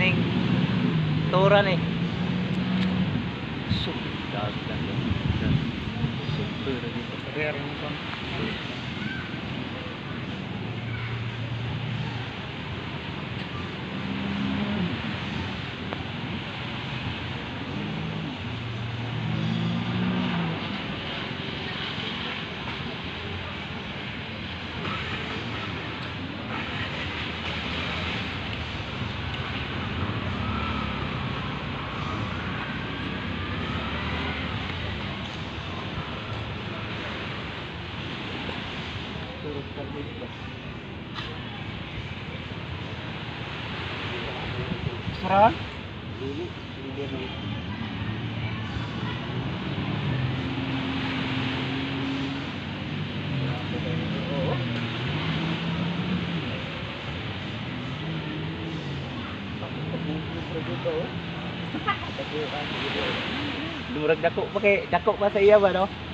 kaming turan eh. Dagat lang doon. Super dito. Rare mo pa. Sarahan? Durag dako pa kay dako pa sa iya ba no?